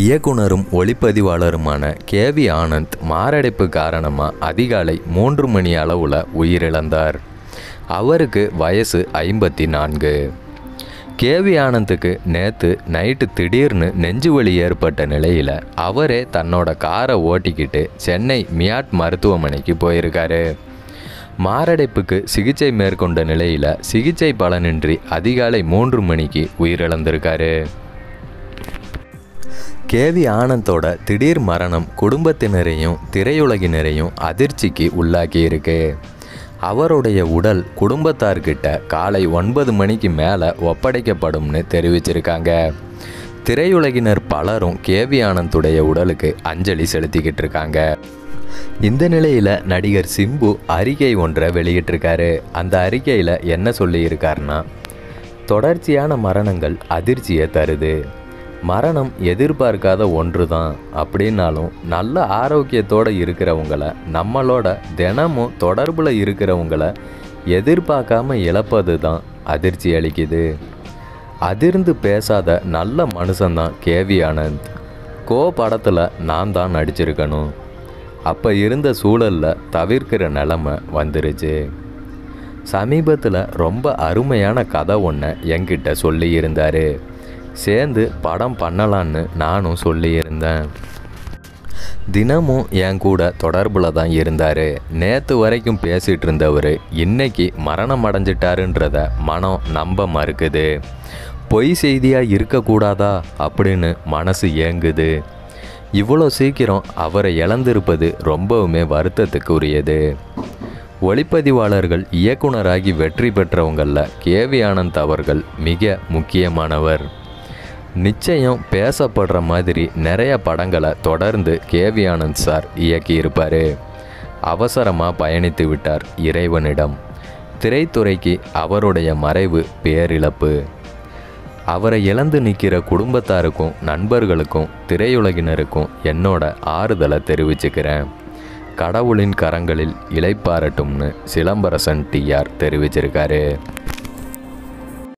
இயக்குனரும் ஒளிப்பதிவாளருமான கேவி ஆனந்த் மாரடைப்பு காரணமாக அதிகாலை 3 மணி அளவில் உயிரிழந்தார். அவருக்கு வயசு 54. கேவி ஆனந்துக்கு நேற்று நைட்டு திடீர்னு நெஞ்சு வலி ஏற்பட்ட நிலையில் அவரே தன்னோட காரை ஓட்டிக்கிட்டு சென்னை மியாட் மருத்துவமனைக்கு போயிருக்காரு. மாரடைப்புக்கு சிகிச்சை மேற்கொண்ட நிலையில் சிகிச்சை பலனின்றி அதிகாலை 3 மணிக்கு உயிரிழந்திருக்காரு. கேவி ஆனந்தோட திடீர் மரணம் குடும்பத்தினரையும் திரையுலகினரையும் அதிர்ச்சிக்கு உள்ளாக்கியிருக்கு. அவருடைய உடல் குடும்பத்தார்கிட்ட காலை 9 மணிக்கு மேலே ஒப்படைக்கப்படும்னு தெரிவிச்சிருக்காங்க. திரையுலகினர் பலரும் கேவி ஆனந்துடைய உடலுக்கு அஞ்சலி செலுத்திக்கிட்டு இருக்காங்க. இந்த நிலையில் நடிகர் சிம்பு அறிக்கை ஒன்றை வெளியிட்டிருக்காரு. அந்த அறிக்கையில் என்ன சொல்லியிருக்காருன்னா, தொடர்ச்சியான மரணங்கள் அதிர்ச்சியை தருது. மரணம் எதிர்பார்க்காத ஒன்று தான் அப்படின்னாலும் நல்ல ஆரோக்கியத்தோடு இருக்கிறவங்கள நம்மளோட தினமும் தொடர்பில் இருக்கிறவங்கள எதிர்பார்க்காம இழப்பது தான் அதிர்ச்சி அளிக்குது. அதிர்ந்து பேசாத நல்ல மனுஷன்தான் கேவி ஆனந்த். படத்தில் நான் தான் நடிச்சிருக்கணும். அப்போ இருந்த சூழலில் தவிர்க்கிற நிலைமை வந்துருச்சு. சமீபத்தில் ரொம்ப அருமையான கதை ஒன்றை என்கிட்ட சொல்லியிருந்தார். சேர்ந்து படம் பண்ணலான்னு நானும் சொல்லியிருந்தேன். தினமும் என் கூட தொடர்பில் தான் இருந்தார். நேற்று வரைக்கும் பேசிகிட்டு இருந்தவர் இன்னைக்கு மரணம் அடைஞ்சிட்டாருன்றத மனம் நம்ப மறுக்குது. பொய் செய்தியாக இருக்கக்கூடாதா அப்படின்னு மனசு ஏங்குது. இவ்வளோ சீக்கிரம் அவரை இழந்திருப்பது ரொம்பவுமே வருத்தத்துக்கு உரியது. ஒளிப்பதிவாளர்கள் இயக்குனராகி வெற்றி பெற்றவங்களில் கேவி ஆனந்த் அவர்கள் மிக முக்கியமானவர். நிச்சயம் பேசப்படுற மாதிரி நிறைய படங்களை தொடர்ந்து கேவி ஆனந்த் சார் இயக்கியிருப்பார். அவசரமாக பயணித்து விட்டார் இறைவனிடம். திரைத்துறைக்கு அவருடைய மறைவு பேரிழப்பு. அவரை இழந்து நிற்கிற குடும்பத்தாருக்கும் நண்பர்களுக்கும் திரையுலகினருக்கும் என்னோட ஆறுதலை தெரிவிச்சுக்கிறேன். கடவுளின் கரங்களில் இளைப்பாறட்டும்னு சிலம்பரசன் TR தெரிவிச்சிருக்காரு.